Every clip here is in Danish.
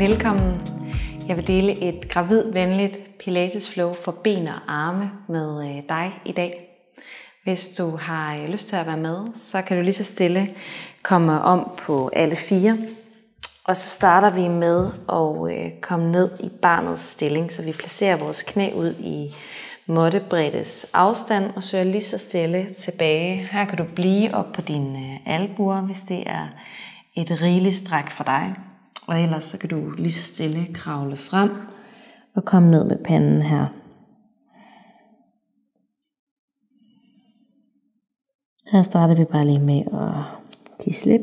Velkommen. Jeg vil dele et gravidvenligt Pilates Flow for ben og arme med dig i dag. Hvis du har lyst til at være med, så kan du lige så stille komme om på alle fire. Og så starter vi med at komme ned i barnets stilling, så vi placerer vores knæ ud i måttebreddes afstand og søger lige så stille tilbage. Her kan du blive op på dine albuer, hvis det er et rigeligt stræk for dig. Og ellers så kan du lige så stille kravle frem og komme ned med panden her. Her starter vi bare lige med at give slip.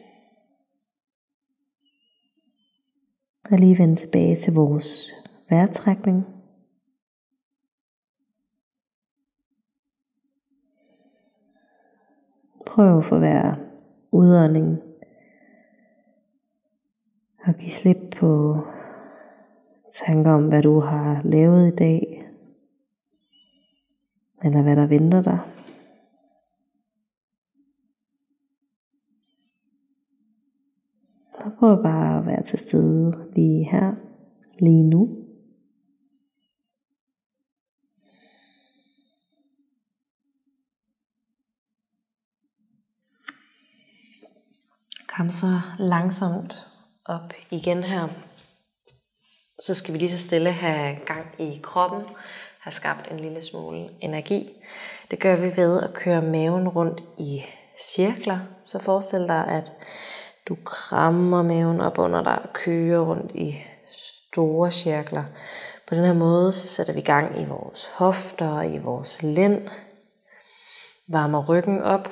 Og lige vende tilbage til vores vejrtrækning. Prøv for hver udånding og give slip på tanker om, hvad du har lavet i dag, eller hvad der venter dig. Og prøv bare at være til stede lige her, lige nu. Kom så langsomt op igen her. Så skal vi lige så stille have gang i kroppen, have skabt en lille smule energi. Det gør vi ved at køre maven rundt i cirkler. Så forestil dig, at du krammer maven op under dig og kører rundt i store cirkler. På den her måde så sætter vi gang i vores hofter og i vores lænd. Varmer ryggen op.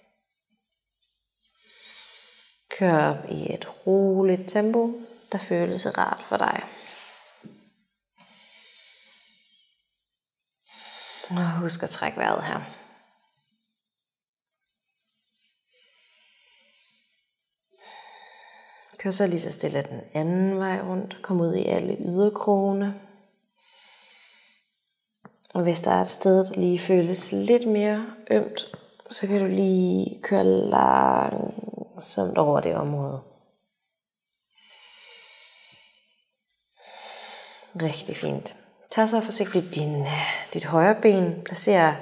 Kør op i et roligt tempo, der føles rart for dig. Og husk at trække vejret her. Kør så lige så stille den anden vej rundt. Kom ud i alle yderkrogene. Og hvis der er et sted, der lige føles lidt mere ømt, så kan du lige køre langsomt over det område. Rigtig fint. Tag så forsigtigt dit højre ben. Placer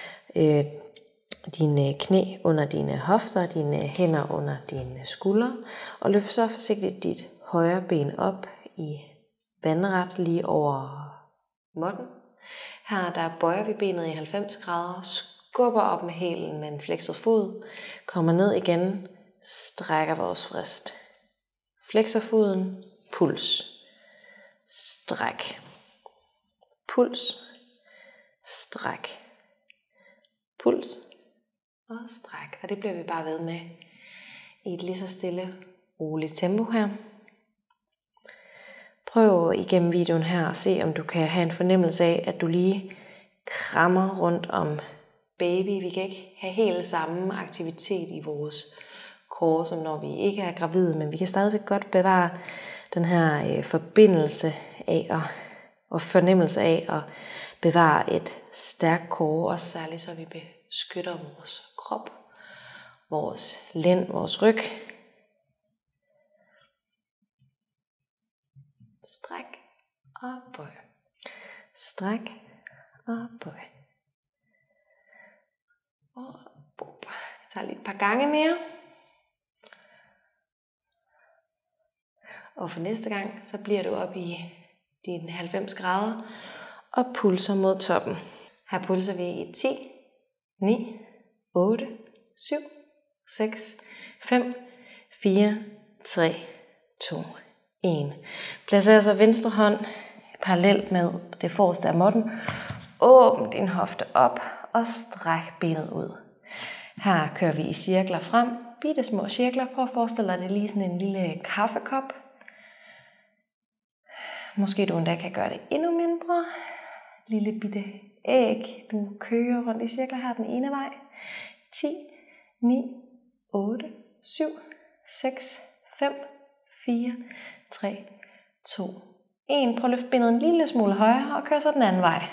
dine knæ under dine hofter, dine hænder under dine skuldre. Og løft så forsigtigt dit højre ben op i vandret lige over måtten. Her der bøjer vi benet i 90 grader, skubber op med hælen med en flekset fod, kommer ned igen, strækker vores vrist. Flekser foden, puls, stræk, puls, stræk, puls og stræk. Og det bliver vi bare ved med i et lige så stille, roligt tempo her. Prøv igennem videoen her at se, om du kan have en fornemmelse af, at du lige krammer rundt om baby. Vi kan ikke have helt samme aktivitet i vores core, som når vi ikke er gravide, men vi kan stadigvæk godt bevare den her forbindelse af og fornemmelse af at bevare et stærkt core, også særligt så vi beskytter vores krop, vores lænd, vores ryg. Stræk og bøj. Stræk og bøj. Og bøj. Jeg tager lige et par gange mere. Og for næste gang, så bliver du op i dine 90 grader og pulser mod toppen. Her pulser vi i 10, 9, 8, 7, 6, 5, 4, 3, 2, 1. Placer så venstre hånd parallelt med det forreste af måtten. Åbn din hofte op og stræk benet ud. Her kører vi i cirkler frem. Bitte små cirkler. Prøv at forestille dig det lige sådan en lille kaffekop. Måske du endda kan gøre det endnu mindre. Lille bitte æg. Du kører rundt i cirkler her den ene vej. 10, 9, 8, 7, 6, 5, 4, 3, 2, 1. Prøv at løfte benet en lille smule højere og kør så den anden vej.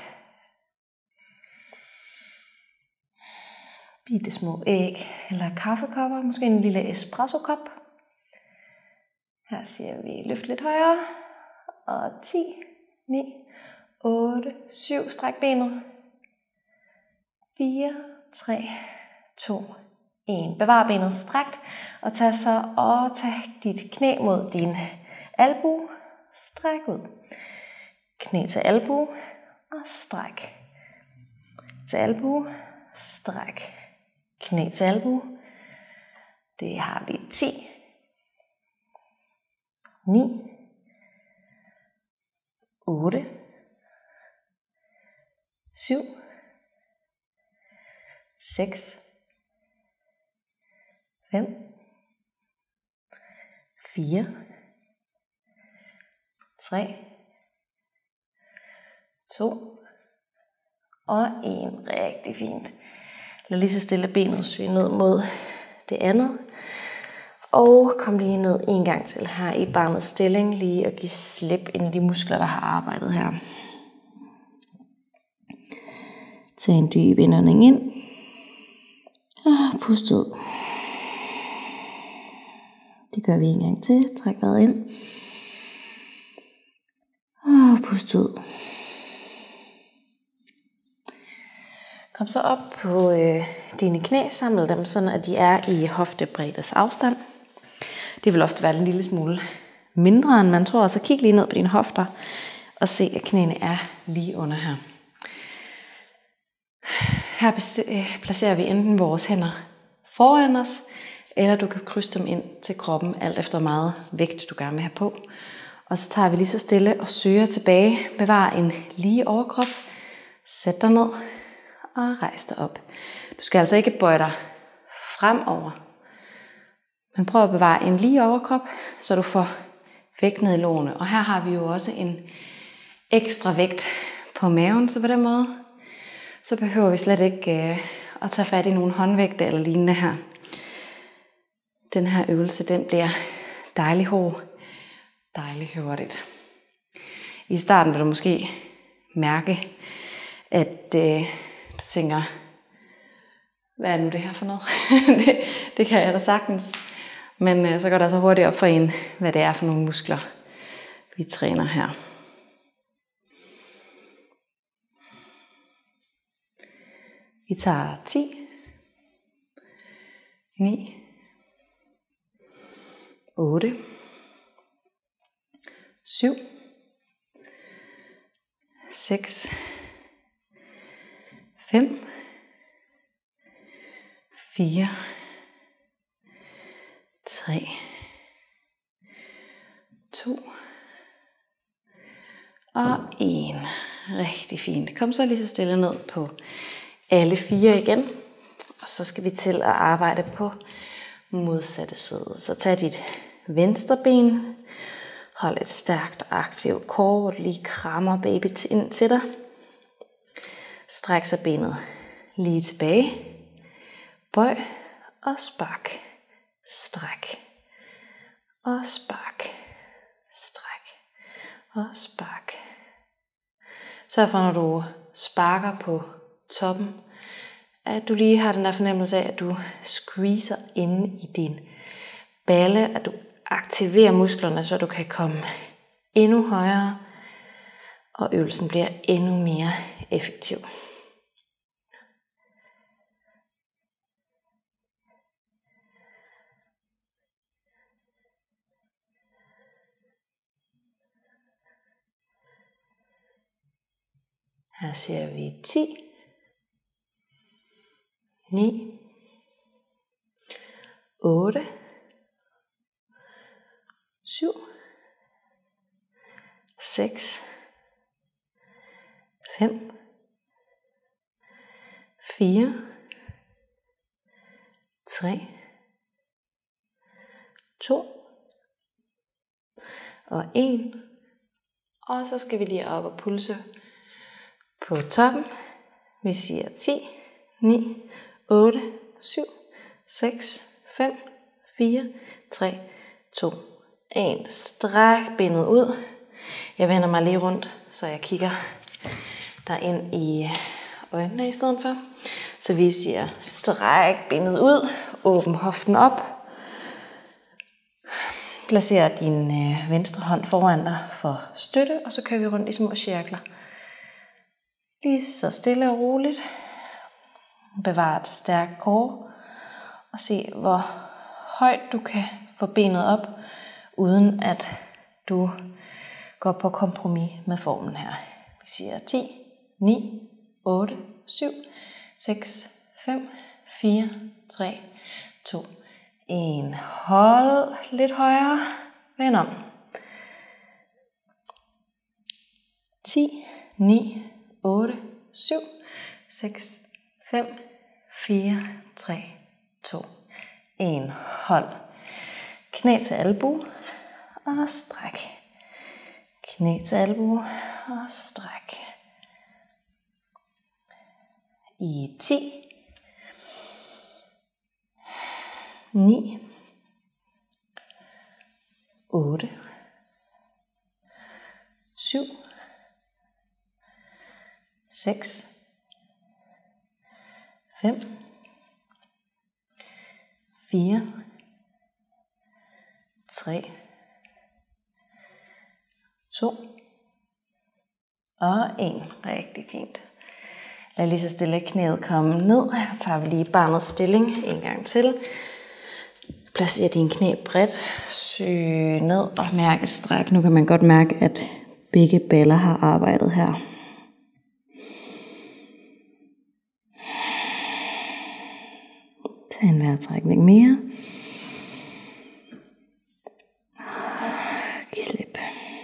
Bitte små æg eller kaffekopper, måske en lille espresso-kop. Her siger vi løft lidt højere. Og 10, 9, 8, 7. Stræk benet. 4, 3, 2, 1. Bevar benet strakt. Og tag dit knæ mod din albue. Stræk ud. Knæ til albue. Og stræk. Til albue. Stræk. Knæ til albue. Det har vi 10. 9. 8. 7. 6. 5. 4. 3. 2. Og 1. Rigtig fint. Lad lige så stille benet svinge ned mod det andet. Og kom lige ned en gang til her i barnets stilling. Lige og give slip ind i de muskler, der har arbejdet her. Tag en dyb indånding ind. Og pust ud. Det gør vi en gang til. Træk vejret ind. Og pust ud. Kom så op på dine knæ. Samle dem, sådan at de er i hoftebreddes afstand. Det vil ofte være en lille smule mindre, end man tror. Så kig lige ned på dine hofter og se, at knæene er lige under her. Her placerer vi enten vores hænder foran os, eller du kan krydse dem ind til kroppen, alt efter hvor meget vægt du gerne vil have på. Og så tager vi lige så stille og søger tilbage. Bevar en lige overkrop. Sæt dig ned og rejs dig op. Du skal altså ikke bøje dig fremover, men prøv at bevare en lige overkrop, så du får vægt ned i lårene. Og her har vi jo også en ekstra vægt på maven, så på den måde, så behøver vi slet ikke at tage fat i nogle håndvægte eller lignende her. Den her øvelse, den bliver dejlig hård, dejlig hurtigt. I starten vil du måske mærke, at du tænker, hvad er nu det her for noget? det kan jeg da sagtens. Men så går det altså hurtigt op for en, hvad det er for nogle muskler, vi træner her. Vi tager 10, 9, 8, 7, 6, 5, 4, 3, 2 og 1. Rigtig fint. Kom så lige så stille ned på alle 4 igen. Og så skal vi til at arbejde på modsatte side. Så tag dit venstre ben. Hold et stærkt og aktivt core, hvor du lige krammer baby ind til dig. Stræk så benet lige tilbage. Bøj og spark. Stræk. Og spark. Stræk. Og spark. Sørg for, når du sparker på toppen, at du lige har den der fornemmelse af, at du squeezer inde i din balle, at du aktiverer musklerne, så du kan komme endnu højere, og øvelsen bliver endnu mere effektiv. Her ser vi 10, 9, 8, 7, 6, 5, 4, 3, 2 og 1. Og så skal vi lige op og pulse på toppen. Vi siger 10, 9, 8, 7, 6, 5, 4, 3, 2, 1. Stræk benet ud. Jeg vender mig lige rundt, så jeg kigger der ind i øjnene i stedet for. Så vi siger stræk benet ud, åbn hoften op. Placer din venstre hånd foran dig for støtte, og så kører vi rundt i små cirkler. Lige så stille og roligt. Bevar et stærkt core, og se hvor højt du kan få benet op, uden at du går på kompromis med formen her. Vi siger 10, 9, 8, 7, 6, 5, 4, 3, 2, 1. Hold lidt højere. Vend om. 10, 9, 8, 7, 6, 5, 4, 3, 2, 1. Hold. Knæ til albue og stræk. Knæ til albue og stræk. I 10, 9, 8, 7, 6, 5, 4, 3, 2 og 1. Rigtig fint. Lad lige så stille knæet komme ned. Her tager vi lige barnets stilling en gang til. Placer dine knæ bredt. Søg ned og mærk et stræk. Nu kan man godt mærke, at begge baller har arbejdet her. Tag en vejrtrækning mere. Giv slip.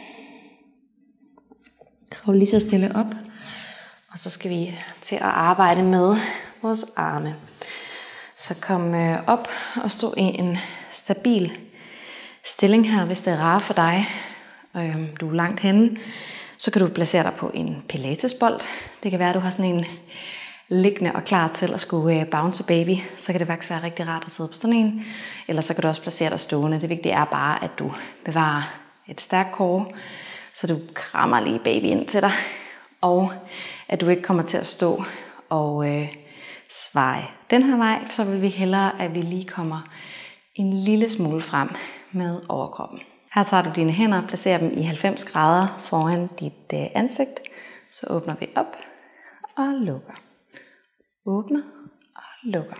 Kravl lige så stille op. Og så skal vi til at arbejde med vores arme. Så kom op og stå i en stabil stilling her, hvis det er rart for dig. Du er langt henne. Så kan du placere dig på en pilatesbold. Det kan være, at du har sådan en liggende og klar til at skulle bounce baby. Så kan det faktisk være rigtig rart at sidde på sådan en. Eller så kan du også placere dig stående. Det vigtige er bare, at du bevarer et stærkt core, så du krammer lige baby ind til dig. Og at du ikke kommer til at stå og sveje den her vej. Så vil vi hellere, at vi lige kommer en lille smule frem med overkroppen. Her tager du dine hænder og placerer dem i 90 grader foran dit ansigt. Så åbner vi op og lukker. Åbner og lukker.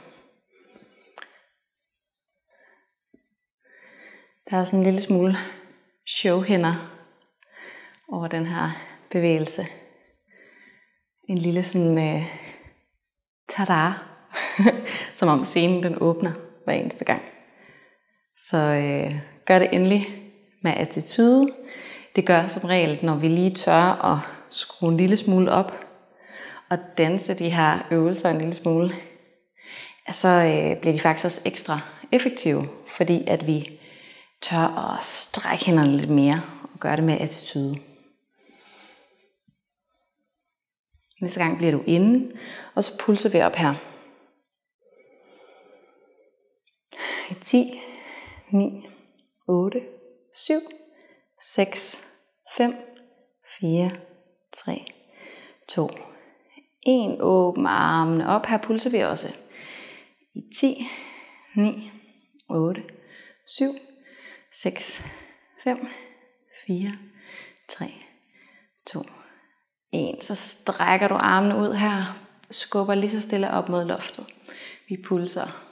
Der er sådan en lille smule showhænder over den her bevægelse. En lille sådan tada, som om scenen den åbner hver eneste gang. Så gør det endelig med attitude. Det gør som regel, når vi lige tør at skrue en lille smule op og danse de her øvelser en lille smule, så bliver de faktisk også ekstra effektive, fordi at vi tør at strække hænderne lidt mere og gøre det med attitude. Næste gang bliver du inde, og så pulser vi op her. 10, 9, 8, 7, 6, 5, 4, 3, 2, 1. Åbn armene op. Her pulser vi også. I 10, 9, 8, 7, 6, 5, 4, 3, 2, 1. Så strækker du armene ud her. Skubber lige så stille op mod loftet. Vi pulser.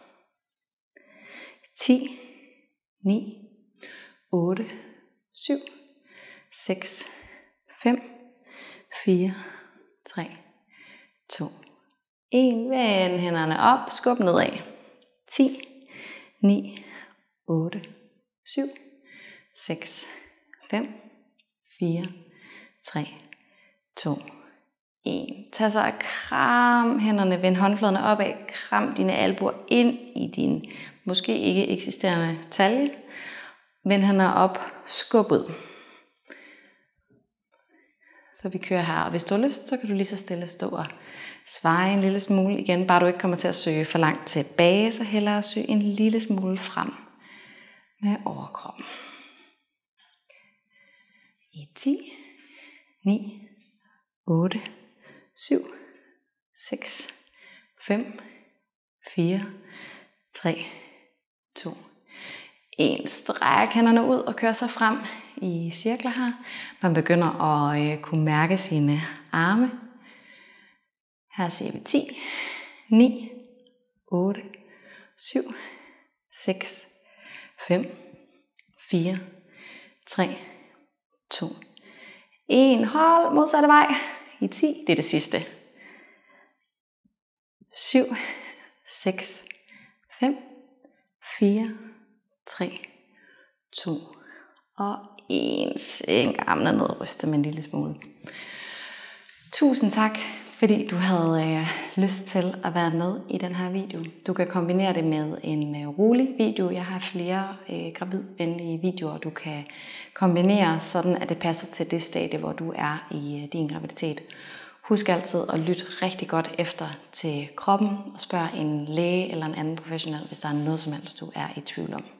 10, 9, 8, 7, 6, 5, 4, 3, 2, 1. Vend hænderne op. Skub nedad. 10, 9, 8, 7, 6, 5, 4, 3, 2, 1. Tag så og kram hænderne, vend håndfladerne opad, kram dine albuer ind i din måske ikke eksisterende talje. Vend hænderne op, skub ud. Så vi kører her, og hvis du har lyst, så kan du lige så stille stå og sveje en lille smule igen. Bare du ikke kommer til at søge for langt tilbage, så hellere søge en lille smule frem med overkroppen. I 10, 9, 8, 7, 6, 5, 4, 3, 2, 1. Stræk hænderne ud og kører sig frem i cirkler her. Man begynder at kunne mærke sine arme. Her siger vi 10, 9, 8, 7, 6, 5, 4, 3, 2, 1. Hold modsatte vej i 10. Det er det sidste. 7, 6, 5, 4, 3, 2 og 1. Sænk armene ned og ryste med en lille smule. Tusind tak, fordi du havde lyst til at være med i den her video. Du kan kombinere det med en rolig video. Jeg har flere gravidvenlige videoer, du kan kombinere, sådan at det passer til det stadie, hvor du er i din graviditet. Husk altid at lytte rigtig godt efter til kroppen og spørg en læge eller en anden professionel, hvis der er noget som helst, du er i tvivl om.